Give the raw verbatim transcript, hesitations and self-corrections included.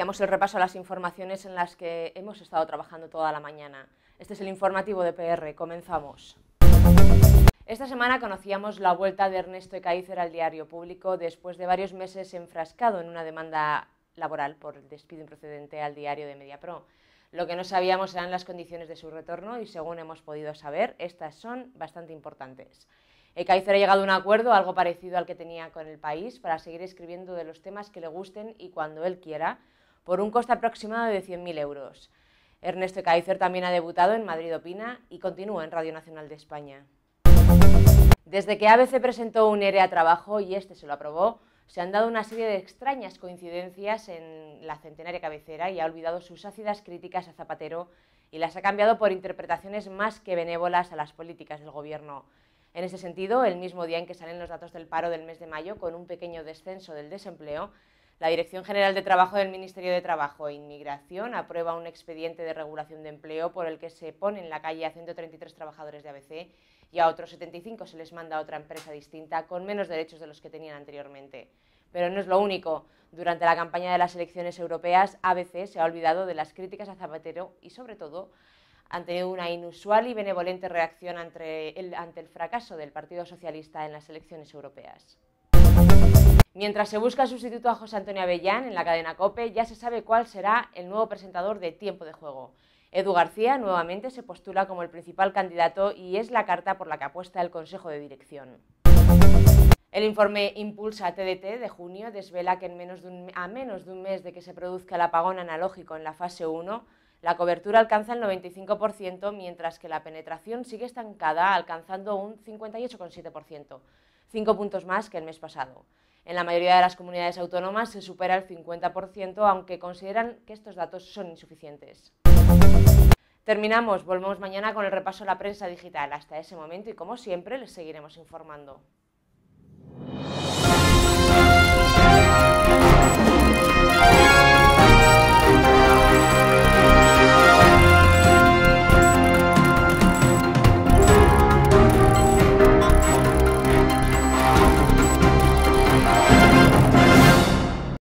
Damos el repaso a las informaciones en las que hemos estado trabajando toda la mañana. Este es el informativo de P R. Comenzamos. Esta semana conocíamos la vuelta de Ernesto Ekaizer al diario público después de varios meses enfrascado en una demanda laboral por el despido improcedente al diario de Mediapro. Lo que no sabíamos eran las condiciones de su retorno y, según hemos podido saber, estas son bastante importantes. Ekaizer ha llegado a un acuerdo, algo parecido al que tenía con El País, para seguir escribiendo de los temas que le gusten y cuando él quiera, por un coste aproximado de cien mil euros. Ernesto Ekaizer también ha debutado en Madrid Opina y continúa en Radio Nacional de España. Desde que A B C presentó un ERE a trabajo y este se lo aprobó, se han dado una serie de extrañas coincidencias en la centenaria cabecera y ha olvidado sus ácidas críticas a Zapatero y las ha cambiado por interpretaciones más que benévolas a las políticas del gobierno. En ese sentido, el mismo día en que salen los datos del paro del mes de mayo, con un pequeño descenso del desempleo, la Dirección General de Trabajo del Ministerio de Trabajo e Inmigración aprueba un expediente de regulación de empleo por el que se pone en la calle a ciento treinta y tres trabajadores de A B C y a otros setenta y cinco se les manda a otra empresa distinta con menos derechos de los que tenían anteriormente. Pero no es lo único. Durante la campaña de las elecciones europeas, A B C se ha olvidado de las críticas a Zapatero y, sobre todo, han tenido una inusual y benevolente reacción ante el, ante el fracaso del Partido Socialista en las elecciones europeas. Mientras se busca el sustituto a José Antonio Avellán en la cadena COPE, ya se sabe cuál será el nuevo presentador de Tiempo de Juego. Edu García nuevamente se postula como el principal candidato y es la carta por la que apuesta el Consejo de Dirección. El informe Impulsa T D T de junio desvela que en menos de un, a menos de un mes de que se produzca el apagón analógico en la fase uno, la cobertura alcanza el noventa y cinco por ciento, mientras que la penetración sigue estancada, alcanzando un cincuenta y ocho coma siete por ciento, cinco puntos más que el mes pasado. En la mayoría de las comunidades autónomas se supera el cincuenta por ciento, aunque consideran que estos datos son insuficientes. Terminamos, volvemos mañana con el repaso a la prensa digital. Hasta ese momento y, como siempre, les seguiremos informando.